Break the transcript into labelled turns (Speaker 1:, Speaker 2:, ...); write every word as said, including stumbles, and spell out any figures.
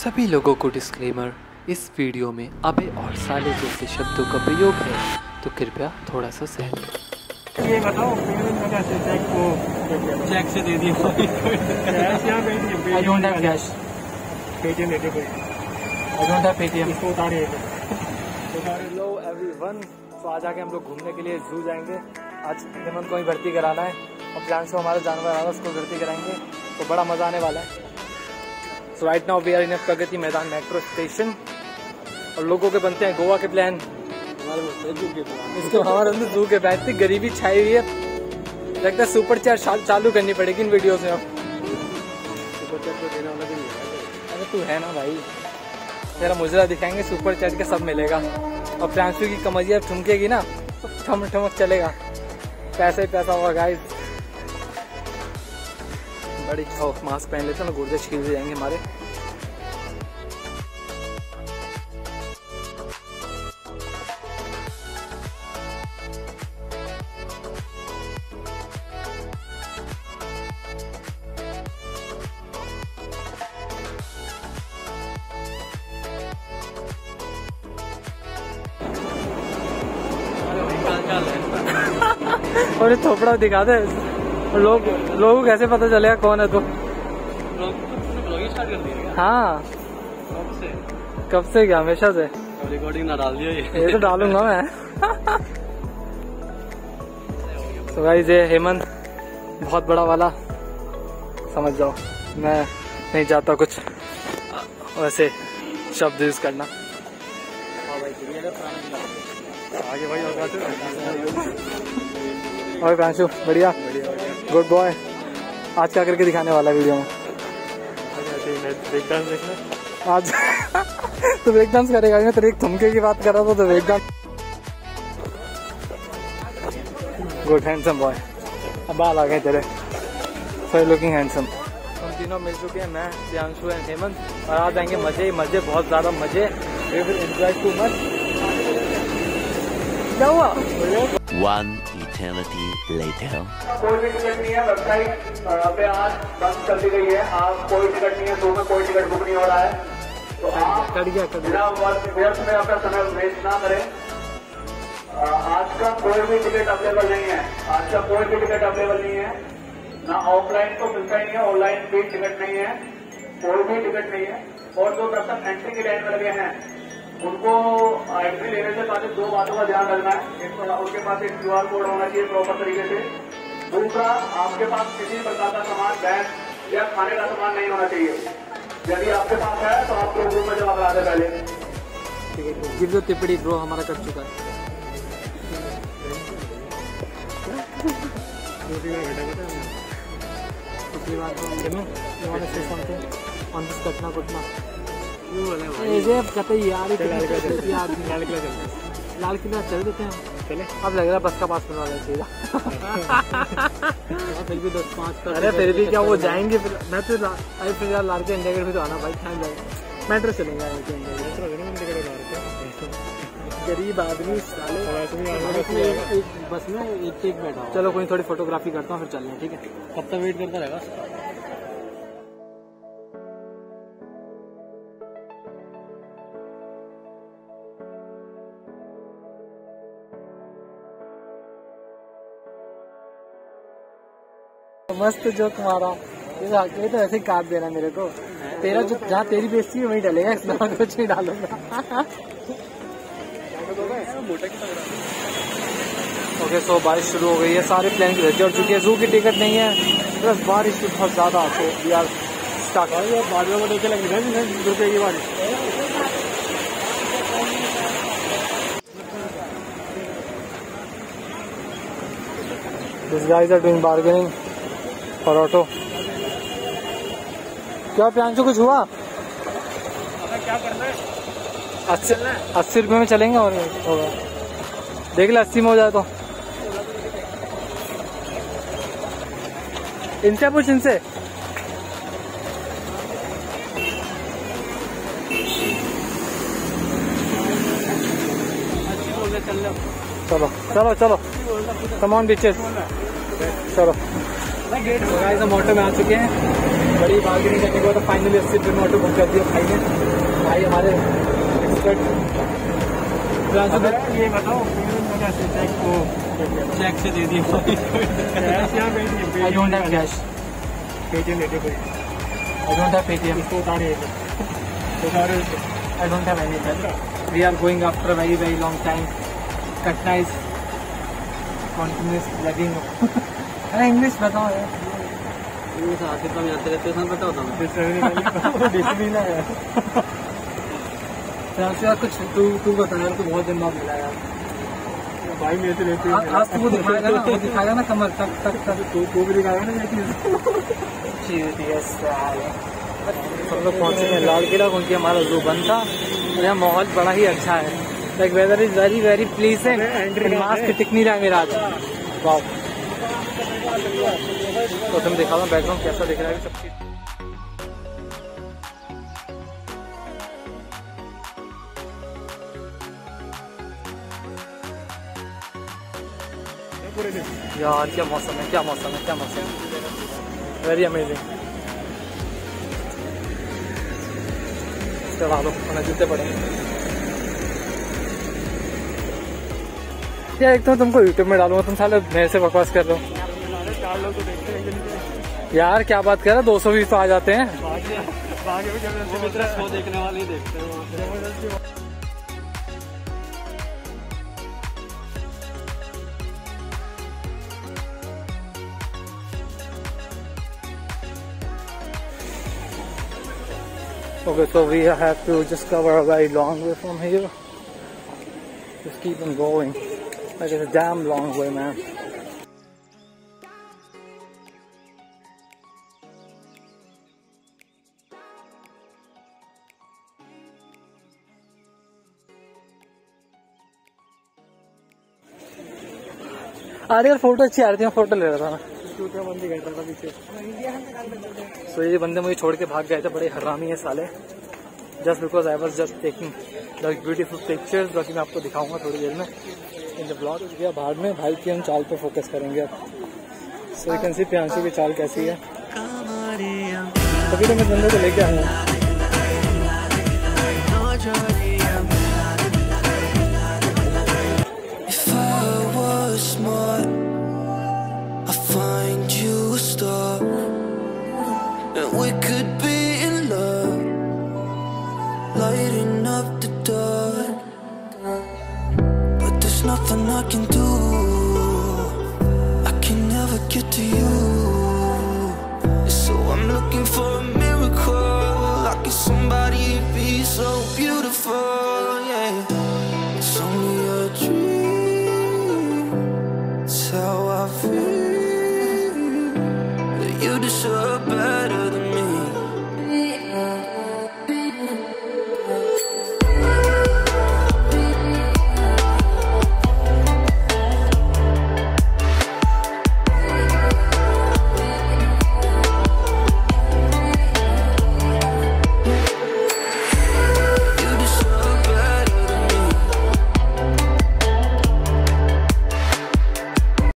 Speaker 1: सभी लोगों को डिस्क्लेमर, इस वीडियो में अबे और साले जैसे शब्दों का प्रयोग है, तो कृपया थोड़ा सा सहन करें।
Speaker 2: ये बताओ पेमेंट का कैसे चेक को चेक से दे दिया। I don't have cash, Paytm दे दे कोई। आई डोंट हैव पेटीएम, इसको उतारिए। हेलो एवरीवन, तो आज आके हम लोग घूमने के लिए जू जाएंगे। आज हेमंत को ही भर्ती कराना है और प्लान से हमारा जानवर आ रहा है, उसको भर्ती कराएंगे, तो बड़ा मजा आने वाला है। So right now we are in Pragati Maidan metro station और लोगों के बनते हैं गोवा के प्लान। इसके हमारे अंदर जू के बैठती गरीबी छाई हुई है, लगता है सुपर चैट चालू करनी पड़ेगी इन वीडियोस में। अब सुपर चैट को देने वाला भी नहीं है। अरे तू है ना भाई, तेरा मुजरा दिखाएंगे, सुपर चैट का सब मिलेगा। और फ्रांसू की कमरिया ठुमकेगी ना, ठम ठमक चलेगा, पैसा ही पैसा होगा गाइस। बड़ी मास्क पहन लेते हैं ना, गुर्दे छील जाएंगे हमारे। और थोपड़ा दिखा दे, लोग लोगों को कैसे पता चलेगा कौन है? तो स्टार्ट कर दिया। हाँ, कब से कब से क्या? हमेशा से। रिकॉर्डिंग ना डाल दिया ये ये तो डालूंगा मैं। तो गाइस ये हेमंत बहुत बड़ा वाला, समझ जाओ। मैं नहीं चाहता कुछ वैसे शब्द यूज करना। आगे भाई और प्रांशु बढ़िया, गुड बॉय। आज क्या करके दिखाने वाला है वीडियो में? ब्रेक डांस देखना आज। तो ब्रेक डांस करेगा? मैं तेरे एक थुमके की बात कर रहा था, तो break dance. Good handsome boy, अब बाल आ गए तेरे, सो लुकिंग हैंडसम। हम तीनों मिल चुके हैं, मैं, प्रियांशु एंड हेमंत, और आज आएंगे मजे मजे, बहुत ज्यादा मजे। We will enjoy too much. क्या हुआ?
Speaker 3: One eternity later.
Speaker 4: कोई भी टिकट नहीं है, वेबसाइट पे आज बंद कर दी गई है। आप कोई टिकट नहीं है, दो में कोई टिकट बुक नहीं हो रहा है, तो आप बिना व्यर्थ में अपना समय वेस्ट ना करें। आज का कोई भी टिकट अवेलेबल नहीं है, आज का कोई भी टिकट अवेलेबल नहीं है, ना ऑफलाइन तो मिलता ही नहीं है, ऑनलाइन भी टिकट नहीं है, कोई भी टिकट नहीं है। और जो तब तक एंट्री की लाइन में लगे हैं, उनको एंट्री लेने से पहले दो बातों का ध्यान रखना है। एक तो उनके पास एक क्यूआर कोड होना चाहिए प्रॉपर तरीके से। दूसरा, आपके पास किसी प्रकार का सामान, बैग या खाने का सामान नहीं होना चाहिए। यदि आपके पास है तो आप लोग रूम में जमा करा दे पहले।
Speaker 2: गिर दो टिप्पणी ब्रो, हमारा कर चुका है। पिछली बार कटना कुटना कहते यार, लाल किला चल देते हैं चले। अब लग रहा है बस का पास बनवा लेना फिर भी दस पाँच का। अरे फिर भी क्या वो जाएंगे? फिर मैं तो अरे फिर यार लाल के इंडिया गेट भी तो आना भाई, खान जाएगा। मेट्रो चलेगा, गरीब आदमी साले बस में एक एक बैठा। चलो कोई थोड़ी फोटोग्राफी करता हूँ, फिर चलना है, ठीक है? कब तक वेट करता रहेगा? मस्त जो तुम्हारा ये तो ऐसे ही काट देना मेरे को। तेरा जो जहाँ तेरी बेइज्जती है वहीं डलेगा, इसमें कुछ नहीं डालूंगा। ओके, सो बारिश शुरू हो गई है, सारे प्लान की वजह हो चुकी है। जू की टिकट नहीं है, बस बारिश की बहुत ज्यादा आते यार। स्टार्ट बाद में देखे लगे रुके की बारिश। These guys are doing bargaining for auto. क्या प्रियांशु कुछ हुआ? क्या करना है? अस्सी अस्सी रुपये में चलेंगे और होगा। देख ले, अस्सी में हो जाए तो। इनसे पूछ, इनसे। चलो चलो चलो, कम ऑन बिचेस, चलो। गाइस हम ऑटो में आ चुके हैं, बड़ी बार्गेनिंग करने के बाद फाइनली अस्सी रुपये में ऑटो बुक कर दिया भाई ने। भाई हमारे एक्सपर्ट। ये बताओ चेक को चेक से दे दिए, I don't have cash, Paytm देते कोई, आई डोंट हैव पेटीएम, इसको उतार I don't have any cash. We are going after very very long time, कटना इज कॉन्टिन्यूस लगिंग। अरे इंग्लिश बताओ यार, इंग्लिश आते कम आते रहते हैं, बताओ तो डिसिप्लिन है यार। कुछ तू तू बता यार, तू बहुत दिन बाद मिला यार भाई। मेरे से लेते हैं आज तू दिखाएगा ना, वो दिखाएगा ना कमर तक तक तक, तू तू भी दिखाएगा ना ये चीज। सब लोग पहुँचे हैं लाल किला, क्योंकि हमारा जो बंद था। यहाँ माहौल बड़ा ही अच्छा है, like weather is very very pleasing. Mask टिक नहीं रहा मेरा आज। वाह, तो तुम दिखा दो बैकग्राउंड कैसा दिख रहा है सब चीज। यार क्या मौसम है, क्या मौसम है, क्या मौसम है, वेरी अमेजिंग। चढ़ा लो, जूते पड़ेंगे यार। एक तो तुमको यूट्यूब में डालूंगा, तुम साले मेरे से बकवास कर रहे हो यार। क्या बात कर रहा है, दो सौ व्यूज तो आ जाते हैं। देखने वाले ही देखते हैं। Okay, so we have to just cover a very long way from here. Just keep on going. Like it's a damn long way, man. अरे यार फोटो अच्छी आ रही थी, मैं फोटो ले रहा था ना, बंदी कर रहा था पीछे। तो ये बंदे मुझे छोड़ के भाग गए थे, बड़े हरामी है साले। Just because I was just taking the beautiful pictures, बाकी मैं आपको दिखाऊंगा थोड़ी देर में इन द ब्लॉग। गया बाहर में, भाई की हम चाल पे फोकस करेंगे अब। So you can see Priyanshu की चाल कैसी है। तभी तो मैं बंदे को लेके आया हूँ।
Speaker 5: We could be in love, lighting up the dark, but there's nothing I can do. I can never get to you, so I'm looking for a miracle. Like if somebody be so beautiful, yeah. It's only a dream, it's how I feel. You deserve better.